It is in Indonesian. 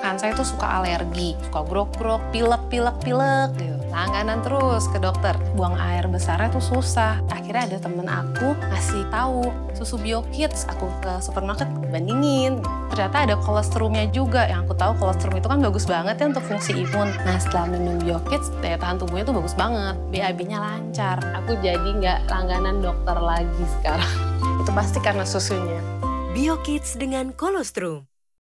kan saya tuh suka alergi, suka grok-grok, pilek gitu. Langganan terus ke dokter, buang air besarnya tuh susah. Akhirnya ada temen aku ngasih tahu susu BioKids, aku ke supermarket bandingin. Ternyata ada kolostrumnya juga, yang aku tahu kolostrum itu kan bagus banget ya untuk fungsi imun. Nah setelah minum BioKids, daya tahan tubuhnya tuh bagus banget, BAB-nya lancar. Aku jadi nggak langganan dokter lagi sekarang. Itu pasti karena susunya. BioKids dengan kolostrum.